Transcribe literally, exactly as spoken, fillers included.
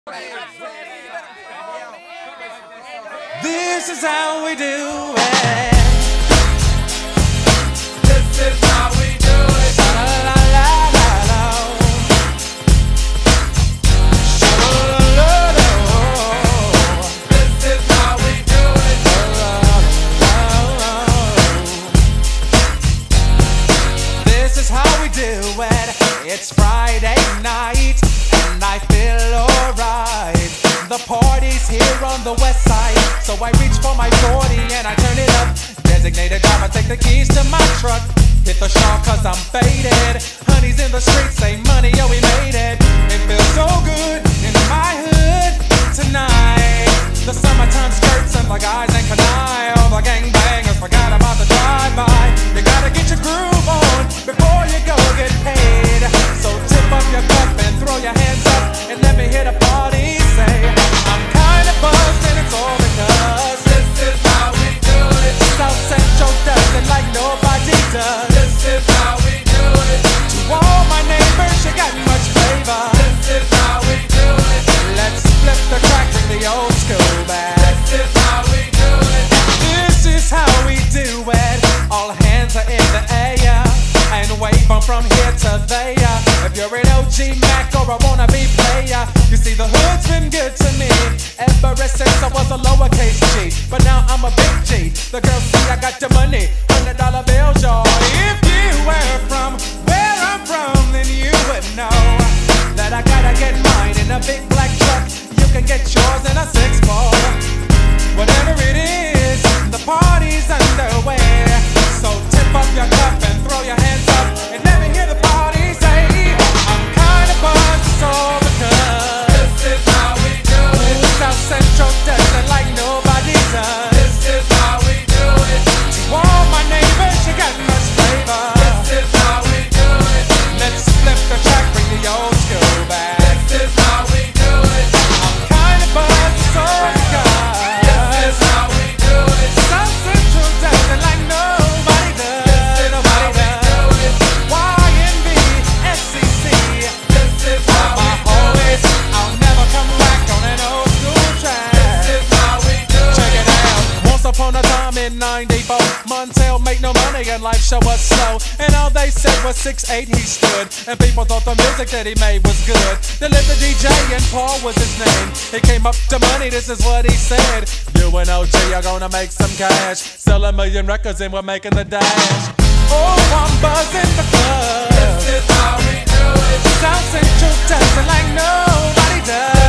This is how we do it. This is how we do it. La la la la la. This is how we do it. This is how we do it. It's Friday night and I feel alright. The party's here on the west side, so I reach for my forty and I turn it up. Designated driver, take the keys to my truck. Hit the shawl cause I'm faded. Honey's in the streets, say money, yo we made it. It feels so good in my hood tonight. The summertime skirts and the guys ain't canine. All the gangbangers forgot about the drive-by. You gotta get your groove on before you go get paid. So tip up your cup and throw your hands up and let me hear the party say, I'm kinda buzzed and it's all because This is how we do it. South Central does it like nobody does. This is how we do it. To all my neighbors, you got much flavor. This is how we do it. Let's flip the crack, bring the old school back. This is how we do it. This is how we do it. All hands are in the air and wave them from here to there. If you're an O G Mac or a wannabe player, you see the hood's been good to me ever since I was a lowercase G. But now I'm a big G. The girls see I got the money, hundred dollar bills, y'all. If you were from where I'm from, then you would know that I gotta get mine in a big black truck. You can get yours in a six four. Whatever it is, the party's underway. So tip up your cup and throw your hands up and let me hear the party say, I'm kinda buzzed, it's all because This is how we do it. South Central does it like nobody does. This is how we do it. To all my neighbors, you got much flavor. This is how we do it. Let's flip the track, bring the old school back. This is how we do it. I'm kinda buzzed, it's all because This is how we do it. South Central does it like nobody does. This is how we do it. Y N B, S C C. This is how My we do always, it. I'll never come back on an old school track. This is how we do Check it. it out. Once upon a time in ninety-four, Montell made no money and life show was slow. And all they said was six eight he stood. And people thought the music that he made was good. They lived the D J and Paul was his name. He came up to money, this is what he said. You and O G are gonna make some cash. Sell a million records and we're making the dash. Oh, I'm buzzing the club. This is how we do it. South Central does it like nobody does.